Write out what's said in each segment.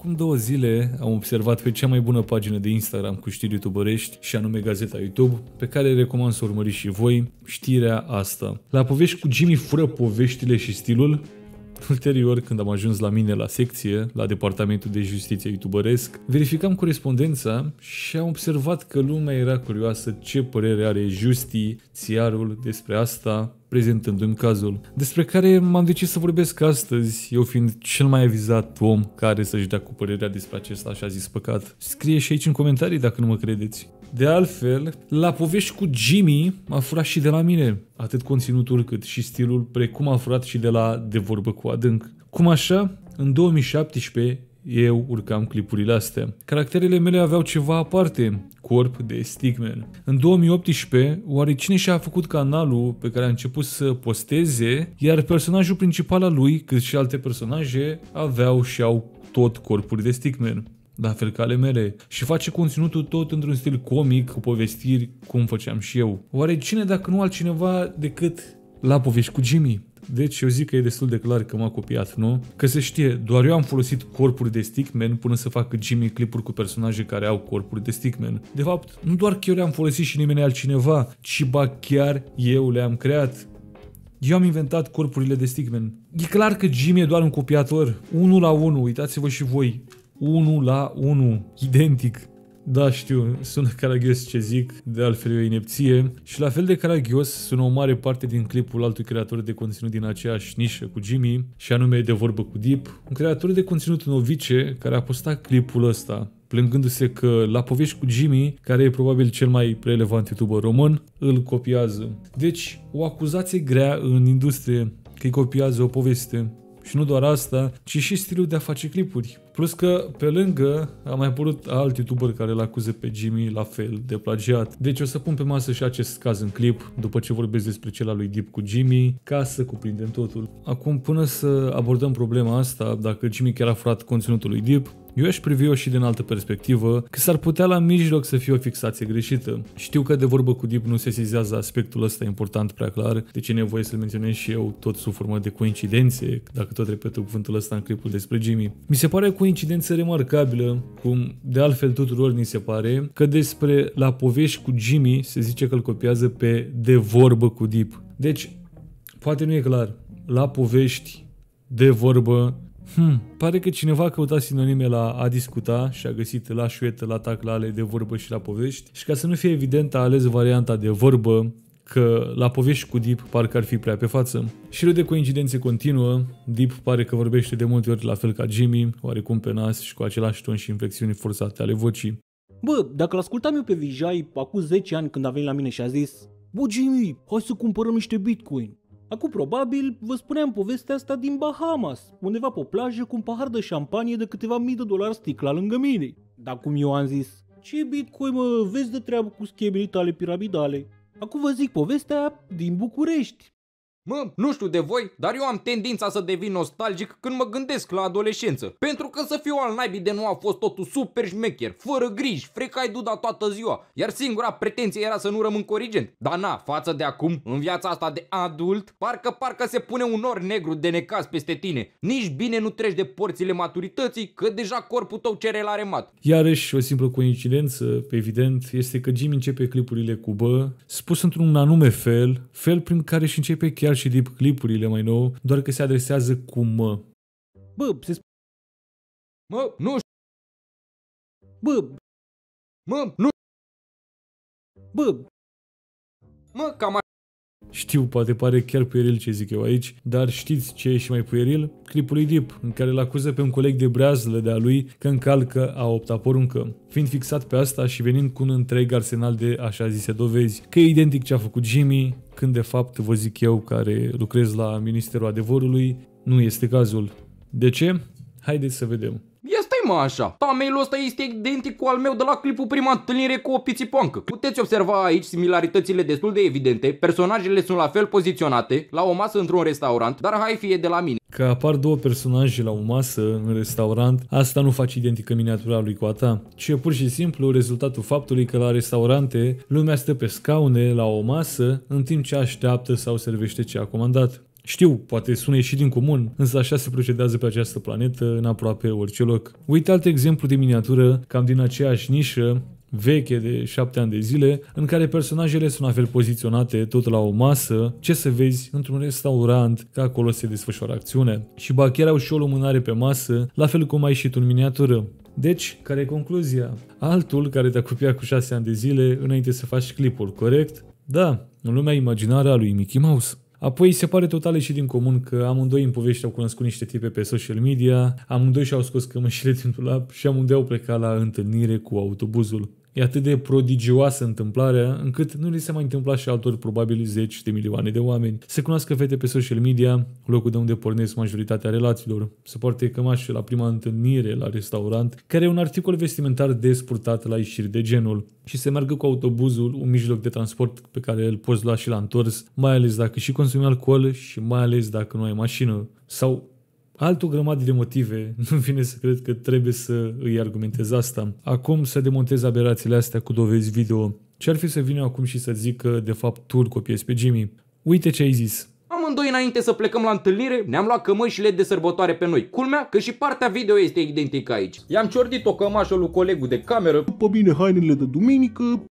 Acum 2 zile am observat pe cea mai bună pagină de Instagram cu știri youtubărești, și anume Gazeta YouTube, pe care recomand să urmăriți și voi, știrea asta. La povești cu Jimmy fură poveștile și stilul. Ulterior, când am ajuns la mine la secție, la departamentul de justiție youtubăresc, verificam corespondența și am observat că lumea era curioasă ce părere are justițiarul despre asta, prezentându-mi cazul, despre care m-am decis să vorbesc astăzi, eu fiind cel mai avizat om care să-și dea cu părerea despre acest așa zis păcat. Scrie și aici în comentarii dacă nu mă credeți. De altfel, la povești cu Jimmy a furat și de la mine, atât conținutul cât și stilul, precum a furat și de la De Vorbă cu Adânc. Cum așa? În 2017 eu urcam clipurile astea. Caracterele mele aveau ceva aparte, corp de stickman. În 2018, oare cine și-a făcut canalul pe care a început să posteze, iar personajul principal al lui, cât și alte personaje, aveau și au tot corpuri de stickman, la fel ca ale mele, și face conținutul tot într-un stil comic, cu povestiri, cum făceam și eu. Oare cine dacă nu altcineva decât la povești cu Jimmy? Deci eu zic că e destul de clar că m-a copiat, nu? Că se știe, doar eu am folosit corpuri de stickman până să facă Jimmy clipuri cu personaje care au corpuri de stickman. De fapt, nu doar că eu le-am folosit și nimeni altcineva, ci ba chiar eu le-am creat. Eu am inventat corpurile de stickman. E clar că Jimmy e doar un copiator, 1 la 1, uitați-vă și voi. 1 la 1, identic. Da, știu, sună caragios ce zic, de altfel e o inepție, și la fel de caragios sună o mare parte din clipul altui creator de conținut din aceeași nișă cu Jimmy, și anume De Vorbă cu Deep, un creator de conținut novice care a postat clipul ăsta, plângându-se că la povești cu Jimmy, care e probabil cel mai relevant youtuber român, îl copiază. Deci, o acuzație grea în industrie că îi copiază o poveste. Și nu doar asta, ci și stilul de a face clipuri. Plus că, pe lângă, a mai apărut alt youtuber care îl acuză pe Jimmy la fel de plagiat. Deci o să pun pe masă și acest caz în clip, după ce vorbesc despre cel al lui Deep cu Jimmy, ca să cuprindem totul. Acum, până să abordăm problema asta, dacă Jimmy chiar a furat conținutul lui Deep, eu aș privi-o și din altă perspectivă, că s-ar putea la mijloc să fie o fixație greșită. Știu că De Vorbă cu Deep nu se sesizează aspectul ăsta important prea clar, deci e nevoie să-l menționez și eu tot sub formă de coincidențe, dacă tot repet cuvântul ăsta în clipul despre Jimmy. Mi se pare o coincidență remarcabilă, cum de altfel tuturor ni se pare, că despre la povești cu Jimmy se zice că îl copiază pe De Vorbă cu Deep. Deci, poate nu e clar, la povești, de vorbă. Pare că cineva a căutat sinonime la a discuta și a găsit la șuetă, la taclale, de vorbă și la povești, și ca să nu fie evident a ales varianta de vorbă, că la povești cu Deep parcă ar fi prea pe față. Șirul de coincidențe continuă, Deep pare că vorbește de multe ori la fel ca Jimmy, oarecum pe nas și cu același ton și inflexiuni forțate ale vocii. Bă, dacă l-ascultam eu pe Vijay acum 10 ani când a venit la mine și a zis: bă, Jimmy, hai să cumpărăm niște bitcoin. Acum probabil vă spuneam povestea asta din Bahamas, undeva pe o plajă cu un pahar de șampanie de câteva mii de dolari sticla lângă mine. Dar cum eu am zis: ce bitcoin, mă, vezi de treabă cu schemele tale piramidale. Acum vă zic povestea din București. Mă, nu știu de voi, dar eu am tendința să devin nostalgic când mă gândesc la adolescență. Pentru că să fiu al naibii de nu a fost totul super șmecher, fără griji, frecai duda toată ziua. Iar singura pretenție era să nu rămân corigent. Dar na, față de acum, în viața asta de adult, parcă se pune un nor negru de necaz peste tine. Nici bine nu treci de porțile maturității, că deja corpul tău cere la remat. Iarăși o simplă coincidență, evident, este că Jimmy începe clipurile cu bă, spus într-un anume fel prin care și începe chiar și Deep clipurile mai nou, doar că se adresează cu mă. Bă, Mă, nu știu. Bă, Nu. Bă, Cam Știu, poate pare chiar pueril ce zic eu aici, dar știți ce e și mai pueril? Clipul lui Deep, în care îl acuză pe un coleg de breazlă de-a lui că încalcă a 8-a poruncă, fiind fixat pe asta și venind cu un întreg arsenal de așa zise dovezi, că e identic ce a făcut Jimmy, când de fapt, vă zic eu, care lucrez la Ministerul Adevărului, nu este cazul. De ce? Haideți să vedem. mă așa. Thumbnail-ul ăsta este identic cu al meu de la clipul prima întâlnire cu o pițipoancă. Puteți observa aici similaritățile destul de evidente, personajele sunt la fel poziționate, la o masă într-un restaurant, dar hai fie de la mine. Că apar două personaje la o masă în restaurant, asta nu face identică miniatura lui cu a ta, ci e pur și simplu rezultatul faptului că la restaurante lumea stă pe scaune la o masă în timp ce așteaptă sau servește ce a comandat. Știu, poate sună ieșit din comun, însă așa se procedează pe această planetă în aproape orice loc. Uite alt exemplu de miniatură, cam din aceeași nișă, veche de 7 ani de zile, în care personajele sunt la fel poziționate tot la o masă, ce să vezi, într-un restaurant, că acolo se desfășoară acțiune. Și ba chiar au și o lumânare pe masă, la fel cum ai și tu în miniatură. Deci, care e concluzia? Altul care te-a copiat cu 6 ani de zile înainte să faci clipul, corect? Da, în lumea imaginară a lui Mickey Mouse. Apoi se pare total ieșit din comun că amândoi în povești au cunoscut niște tipe pe social media, amândoi și-au scos cămășile din dulap și amândoi au plecat la întâlnire cu autobuzul. E atât de prodigioasă întâmplarea, încât nu li se mai întâmpla și altor probabil 10 de milioane de oameni. Se cunoască fete pe social media, locul de unde pornesc majoritatea relațiilor. Se poartă cămașe la prima întâlnire la restaurant, care e un articol vestimentar des purtat la ieșiri de genul. Și se meargă cu autobuzul, un mijloc de transport pe care îl poți lua și la întors, mai ales dacă și consumi alcool și mai ales dacă nu ai mașină. Sau altă grămadă de motive, nu vine să cred că trebuie să îi argumentez asta. Acum să demontez aberațiile astea cu dovezi video. Ce-ar fi să vină acum și să zic că de fapt tu îl copiezi pe Jimmy? Uite ce ai zis. Amândoi înainte să plecăm la întâlnire, ne-am luat cămășile de sărbătoare pe noi. Culmea că și partea video este identică aici. I-am ciordit o cămașă lui colegul de cameră. După mine hainele de duminică.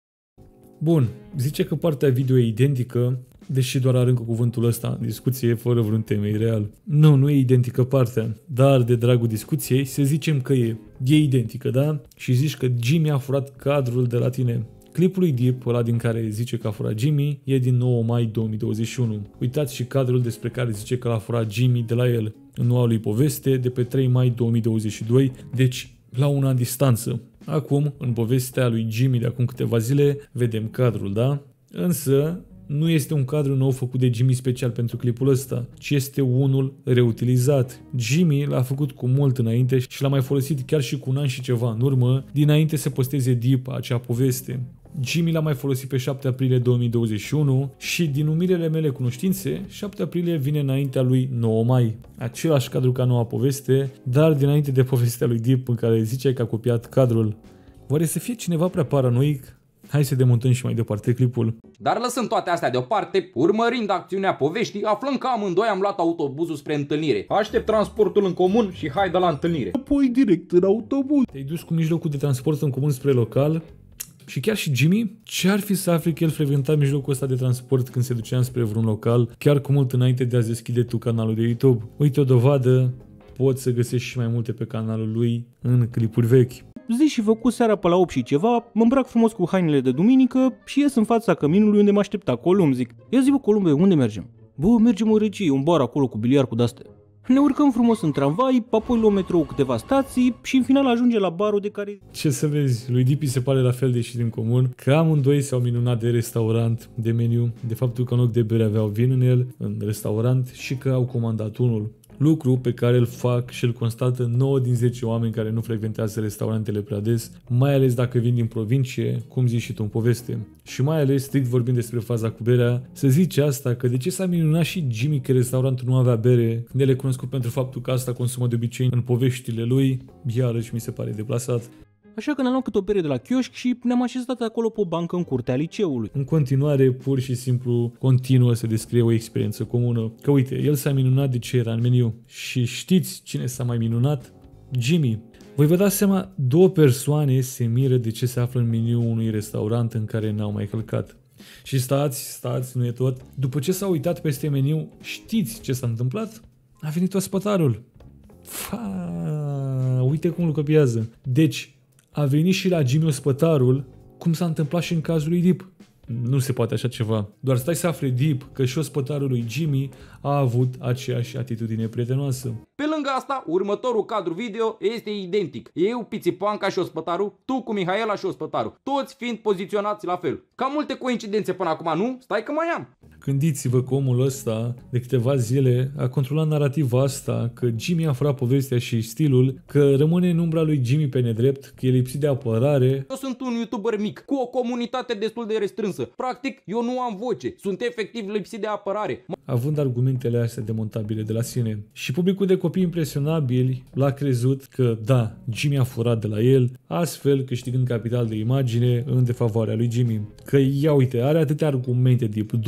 Bun, zice că partea video e identică, deși doar aruncă cuvântul ăsta în discuție fără vreun temei real. Nu e identică partea, dar de dragul discuției să zicem că e identică, da? Și zici că Jimmy a furat cadrul de la tine. Clipul lui Deep, ăla din care zice că a furat Jimmy, e din 9 mai 2021. Uitați și cadrul despre care zice că l-a furat Jimmy de la el, în noua lui poveste de pe 3 mai 2022, deci la un an distanță. Acum, în povestea lui Jimmy de acum câteva zile, vedem cadrul, da? Însă, nu este un cadru nou făcut de Jimmy special pentru clipul ăsta, ci este unul reutilizat. Jimmy l-a făcut cu mult înainte și l-a mai folosit chiar și cu un an și ceva în urmă, dinainte să posteze Deep acea poveste. Jimmy l-a mai folosit pe 7 aprilie 2021 și din umilele mele cunoștințe, 7 aprilie vine înaintea lui 9 mai. Același cadru ca noua poveste, dar dinainte de povestea lui Deep în care zice că a copiat cadrul. Oare să fie cineva prea paranoic? Hai să demontăm și mai departe clipul. Dar lăsând toate astea deoparte, urmărind acțiunea poveștii, aflăm că amândoi am luat autobuzul spre întâlnire. Aștept transportul în comun și hai de la întâlnire. Apoi direct în autobuz. Te-ai dus cu mijlocul de transport în comun spre local? Și chiar și Jimmy? Ce ar fi să afli că el frecventa mijlocul ăsta de transport când se ducea spre vreun local, chiar cu mult înainte de a-ți deschide tu canalul de YouTube? Uite o dovadă, poți să găsești și mai multe pe canalul lui în clipuri vechi. Zi și făcut seara pe la 8 și ceva, mă îmbrac frumos cu hainele de duminică și ies în fața căminului unde mă aștepta Columb, zic. Ia zi bă Columbe, unde mergem? Bă, mergem în Regie, un bar acolo cu biliard cu de-astea. Ne urcăm frumos în tramvai, apoi luăm metrou câteva stații și în final ajunge la barul de care... Ce să vezi, lui Dipi se pare la fel de ieșit din comun, că amândoi s-au minunat de restaurant, de meniu, de faptul că în loc de bere aveau vin în el, în restaurant, și că au comandat unul. Lucru pe care îl fac și îl constată 9 din 10 oameni care nu frecventează restaurantele prea des, mai ales dacă vin din provincie, cum zici și tu în poveste. Și mai ales, strict vorbind despre faza cu berea, să zice asta că de ce s-a minunat și Jimmy că restaurantul nu avea bere, când el e cunoscut pentru faptul că asta consumă de obicei în poveștile lui, iarăși mi se pare deplasat. Așa că ne-am luat câte o bere de la chioșc și ne-am așezat acolo pe o bancă în curtea liceului. În continuare, pur și simplu, continuă să descrie o experiență comună. Că uite, el s-a minunat de ce era în meniu. Și știți cine s-a mai minunat? Jimmy. Voi vă dați seama, două persoane se miră de ce se află în meniu unui restaurant în care n-au mai călcat. Și stați, nu e tot. După ce s-au uitat peste meniu, știți ce s-a întâmplat? A venit ospătarul. Uite cum îl copiază. Deci, a venit și la Jimmy ospătarul, cum s-a întâmplat și în cazul lui Deep. Nu se poate așa ceva. Doar stai să afle Deep că și ospătarul lui Jimmy a avut aceeași atitudine prietenoasă. Pe lângă asta, următorul cadru video este identic. Eu, Pițipoanca și ospătarul, tu cu Mihaela și ospătarul, toți fiind poziționați la fel. Cam multe coincidențe până acum, nu? Stai că mai am. Gândiți-vă că omul ăsta, de câteva zile, a controlat narativa asta, că Jimmy a furat povestea și stilul, că rămâne în umbra lui Jimmy pe nedrept, că e lipsit de apărare. Eu sunt un YouTuber mic, cu o comunitate destul de restrânsă. Practic, eu nu am voce, sunt efectiv lipsit de apărare. Având argumentele astea demontabile de la sine. Și publicul de copii impresionabili l-a crezut că, da, Jimmy a furat de la el, astfel câștigând capital de imagine în defavoarea lui Jimmy. Că, ia uite, are atâtea argumente, Deep, 29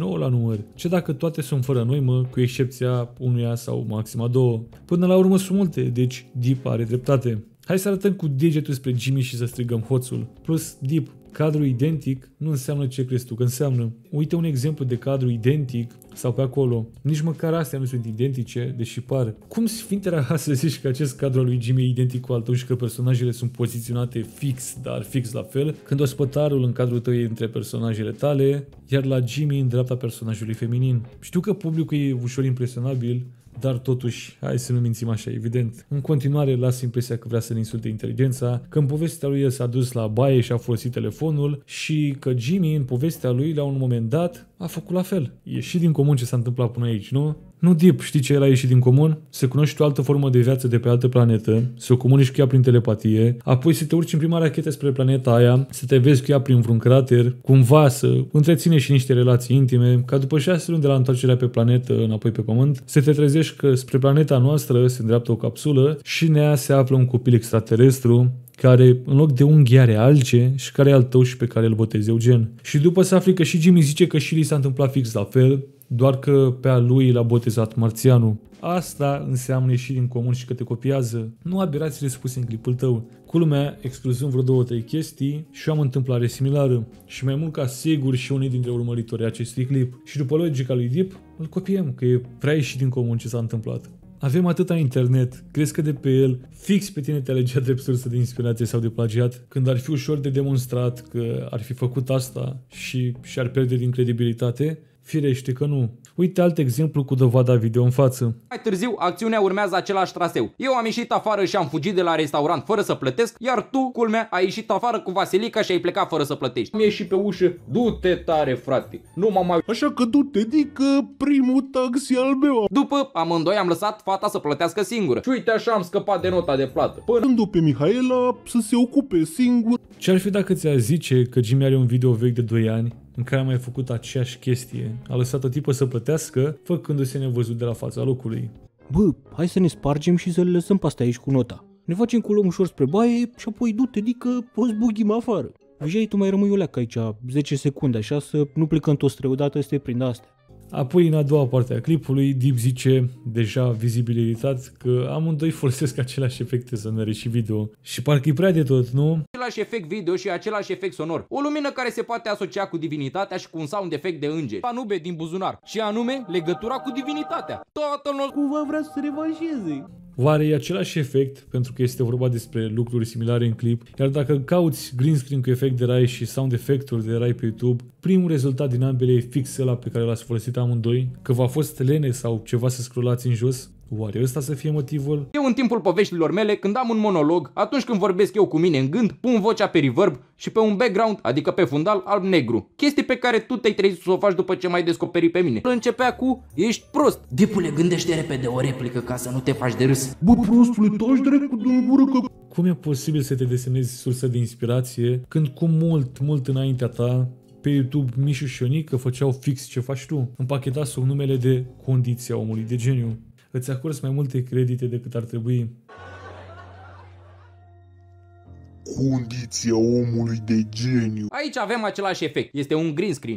9 la număr. Ce dacă toate sunt fără noimă, cu excepția unuia sau maxim a două? Până la urmă sunt multe, deci Deep are dreptate. Hai să arătăm cu degetul spre Jimmy și să strigăm hoțul. Plus, Deep, cadru identic nu înseamnă ce crezi tu că înseamnă. Uite un exemplu de cadru identic sau pe acolo. Nici măcar astea nu sunt identice, deși par. Cum sfinte era să zici că acest cadru al lui Jimmy e identic cu al tău și că personajele sunt poziționate fix, dar fix la fel, când ospătarul în cadrul tău e între personajele tale, iar la Jimmy în dreapta personajului feminin. Știu că publicul e ușor impresionabil, dar totuși, hai să nu mințim așa, evident. În continuare, las impresia că vrea să ne insulte inteligența, că în povestea lui el s-a dus la baie și a folosit telefonul și că Jimmy, în povestea lui, la un moment dat, a făcut la fel. E și din comun ce s-a întâmplat până aici, nu? Nu, Deep, știi ce era ieșit din comun? Să cunoști o altă formă de viață de pe altă planetă, să o comunici cu ea prin telepatie, apoi să te urci în prima rachetă spre planeta aia, să te vezi cu ea prin vreun crater, cumva să întreține și niște relații intime, ca după 6 luni de la întoarcerea pe planetă înapoi pe pământ, să te trezești că spre planeta noastră se îndreaptă o capsulă și în ea se află un copil extraterestru care în loc de unghi are alge și care e al tău și pe care îl botezi Eugen. Și după să afli că și Jimmy zice că și li s-a întâmplat fix la fel, doar că pe a lui l-a botezat marțianul. Asta înseamnă ieși din comun și că te copiază, nu aberațiile spuse în clipul tău. Culmea, excluzând vreo 2-3 chestii, și eu am întâmplare similară. Și mai mult ca sigur și unii dintre urmăritorii acestui clip. Și după logica lui Deep, îl copiem, că e prea ieșit din comun ce s-a întâmplat. Avem atâta internet, crezi că de pe el fix pe tine te alegea drept sursă de inspirație sau de plagiat, când ar fi ușor de demonstrat că ar fi făcut asta și și-ar pierde din credibilitate? Firește că nu. Uite alt exemplu cu dovada video în față. Mai târziu, acțiunea urmează același traseu. Eu am ieșit afară și am fugit de la restaurant fără să plătesc, iar tu, culmea, ai ieșit afară cu Vasilica și ai plecat fără să plătești. Am ieșit pe ușă, du-te tare, frate, nu m-am mai... Așa că du-te, dică primul taxi al meu. După, amândoi am lăsat fata să plătească singură. Și uite așa am scăpat de nota de plată. Până pe Mihaela să se ocupe singur. Ce-ar fi dacă ți-a zice că Jimmy are un video vechi de 2 ani în care a mai făcut aceeași chestie? A lăsat o tipă să plătească, făcându-se nevăzut de la fața locului. Bă, hai să ne spargem și să le lăsăm pe astea aici cu nota. Ne facem cu luăm ușor spre baie și apoi du-te, dică, o zbughim afară. Vijai, tu mai rămâi o leacă aici, 10 secunde, așa, să nu plecăm toți treodată să te prind astea. Apoi, în a doua parte a clipului, Deep zice, deja vizibilitat, că amândoi folosesc aceleași efecte sonore și video. Și parcă e prea de tot, nu? Același efect video și același efect sonor. O lumină care se poate asocia cu divinitatea și cu un sound efect de îngeri. Panube din buzunar. Și anume, legătura cu divinitatea. Toată lumea Cumva vrea să se revanșeze. Oare e același efect, pentru că este vorba despre lucruri similare în clip, iar dacă cauți green screen cu efect de rai și sound effect-uri de rai pe YouTube, primul rezultat din ambele e fix ăla pe care l-ați folosit amândoi? Că v-a fost lene sau ceva să scrollați în jos? Oare ăsta să fie motivul? Eu în timpul poveștilor mele, când am un monolog, atunci când vorbesc eu cu mine în gând, pun vocea pe reverb și pe un background, adică pe fundal alb-negru. Chestii pe care tu te-ai trezit să o faci după ce m-ai descoperit pe mine. Începea cu, ești prost. Dipule, gândește repede o replică ca să nu te faci de râs. Bă, prostule, taci dracu din gură că... Cum e posibil să te desenezi sursă de inspirație când cu mult înaintea ta pe YouTube Mișu și Ionică făceau fix ce faci tu, împachetați sub numele de condiția omului de geniu? Îți acorzi mai multe credite decât ar trebui. Condiția omului de geniu. Aici avem același efect. Este un green screen.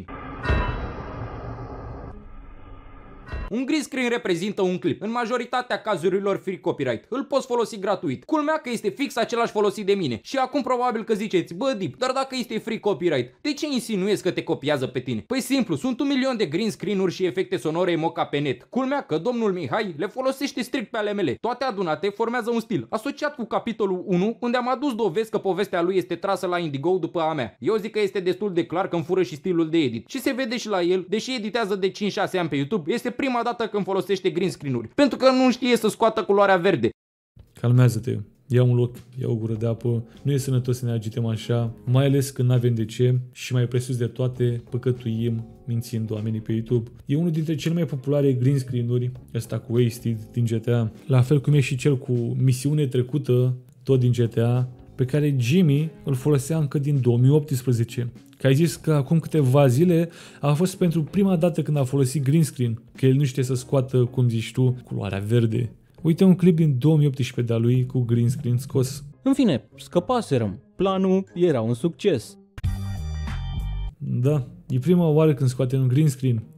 Un green screen reprezintă un clip. În majoritatea cazurilor free copyright. Îl poți folosi gratuit. Culmea că este fix același folosit de mine. Și acum probabil că ziceți, bă, Deep, dar dacă este free copyright, de ce insinuezi că te copiază pe tine? Păi simplu, sunt 1.000.000 de green screen-uri și efecte sonore emoca pe net. Culmea că domnul Mihai le folosește strict pe ale mele. Toate adunate formează un stil, asociat cu capitolul 1, unde am adus dovezi că povestea lui este trasă la Indigo după a mea. Eu zic că este destul de clar că îmi fură și stilul de edit. Și se vede și la el, deși editează de 5-6 ani pe YouTube, este prima dată când folosește green screen-uri, pentru că nu știe să scoată culoarea verde. Calmează-te, ia un loc, ia o gură de apă, nu e sănătos să ne agităm așa, mai ales când n-avem de ce și mai presus de toate păcătuim mințind oamenii pe YouTube. E unul dintre cele mai populare green screen-uri, ăsta cu Wasted din GTA, la fel cum e și cel cu misiune trecută, tot din GTA, pe care Jimmy îl folosea încă din 2018. Că ai zis că acum câteva zile a fost pentru prima dată când a folosit green screen, că el nu știe să scoată, cum zici tu, culoarea verde. Uite un clip din 2018 de-a lui cu green screen scos. În fine, scăpaserăm. Planul era un succes. Da, e prima oară când scoate un green screen.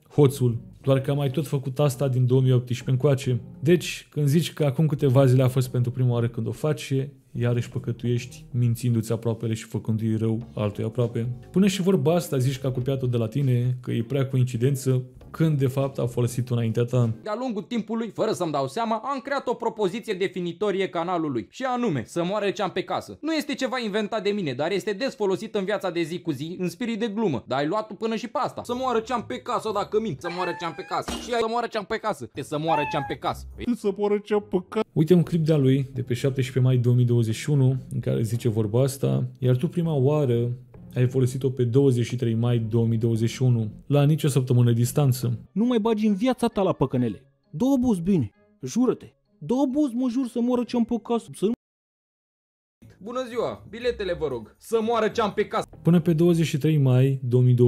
hoțul, doar că a mai tot făcut asta din 2018 încoace. Deci, când zici că acum câteva zile a fost pentru prima oară când o faci, iarăși păcătuiești, mințindu-ți aproapele și făcându-i rău altui aproape. Până și vorba asta zici că a copiat-o de la tine, că e prea coincidență, când de fapt a folosit-o înaintea ta. De-a lungul timpului, fără să-mi dau seama, am creat o propoziție definitorie canalului, și anume, să moară ce am pe casă. Nu este ceva inventat de mine, dar este des folosit în viața de zi cu zi, în spirit de glumă. Dar ai luat-o până și pe asta. Să moară ce am pe casă dacă mint, să moară ce am pe casă. Și să moară ce am pe casă. Să moară ce am pe casă. Să moară ce-a păcat. Uite un clip de-a lui de pe 17 mai 2021 în care zice vorba asta, iar tu prima oară ai folosit-o pe 23 mai 2021, la nicio săptămână distanță. Nu mai bagi în viața ta la păcănele. Dă-o buz bine, jură-te. Dă-o buz, mă jur, să moară ce-am pe casă. Să nu... Bună ziua, biletele vă rog. Să moară ce am pe casă. Până pe 23 mai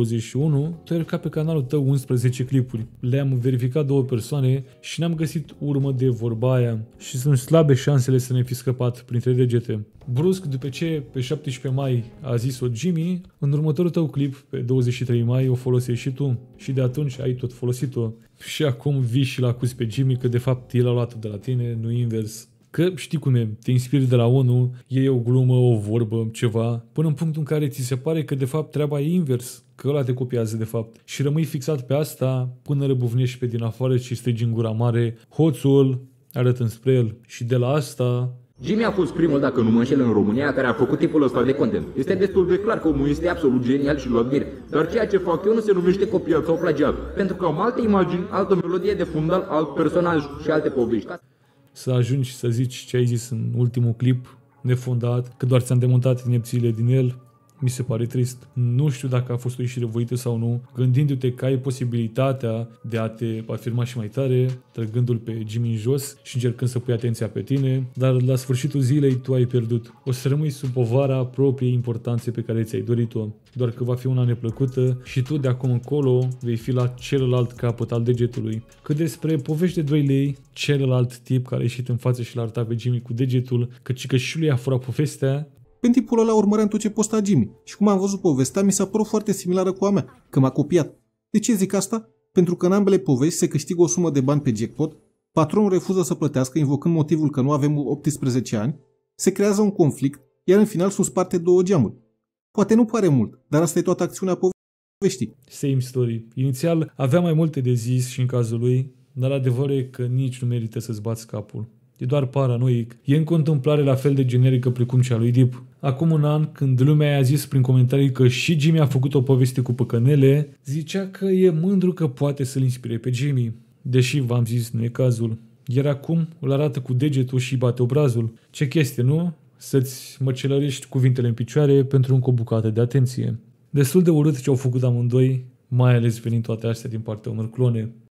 2021, tu ai urcat pe canalul tău 11 clipuri. Le-am verificat 2 persoane și n-am găsit urmă de vorba aia și sunt slabe șansele să ne fi scăpat printre degete. Brusc, după ce pe 17 mai a zis-o Jimmy, în următorul tău clip, pe 23 mai, o folosești și tu. Și de atunci ai tot folosit-o. Și acum vii și l-acuzi pe Jimmy că de fapt el a luat-o de la tine, nu invers. Că știi cum e, te inspiri de la ONU, e o glumă, o vorbă, ceva, până în punctul în care ți se pare că de fapt treaba e invers, că ăla te copiază de fapt. Și rămâi fixat pe asta până răbufnești pe din afară și strigi în gura mare, hoțul, arătând spre el. Și de la asta... Jimmy a fost primul, dacă nu mă înșel, în România care a făcut tipul ăsta de content. Este destul de clar că omul este absolut genial și îl admir. Dar ceea ce fac eu nu se numește copiat sau plagiat, pentru că am alte imagini, altă melodie de fundal, alt personaj și alte povești. Să ajungi să zici ce ai zis în ultimul clip, nefondat, că doar ți-am demontat inepțiile din el, mi se pare trist. Nu știu dacă a fost o ieșire voită sau nu, gândindu-te că ai posibilitatea de a te afirma și mai tare, trăgându-l pe Jimmy în jos și încercând să pui atenția pe tine, dar la sfârșitul zilei tu ai pierdut. O să rămâi sub povara propriei importanțe pe care ți-ai dorit-o, doar că va fi una neplăcută și tu de acum încolo vei fi la celălalt capăt al degetului. Cât despre povești de 2 lei, celălalt tip care a ieșit în față și l-a arătat pe Jimmy cu degetul, că și lui a furat povestea. În timpul ăla urmăream tot ce posta Jimmy și cum am văzut povestea, mi s-a părut foarte similară cu a mea, că m-a copiat. De ce zic asta? Pentru că în ambele povești se câștigă o sumă de bani pe jackpot, patronul refuză să plătească invocând motivul că nu avem 18 ani, se creează un conflict, iar în final sunt sparte 2 geamuri. Poate nu pare mult, dar asta e toată acțiunea poveștii. Same story. Inițial avea mai multe de zis și în cazul lui, dar adevărul e că nici nu merită să-ți bați capul. E doar paranoic. E în contemplare la fel de generică precum cea lui Deep. Acum un an, când lumea i-a zis prin comentarii că și Jimmy a făcut o poveste cu păcănele, zicea că e mândru că poate să-l inspire pe Jimmy. Deși v-am zis, nu e cazul. Iar acum îl arată cu degetul și bate obrazul. Ce chestie, nu? Să-ți măcelărești cuvintele în picioare pentru încă o bucată de atenție. Destul de urât ce au făcut amândoi, mai ales venind toate astea din partea unor clone.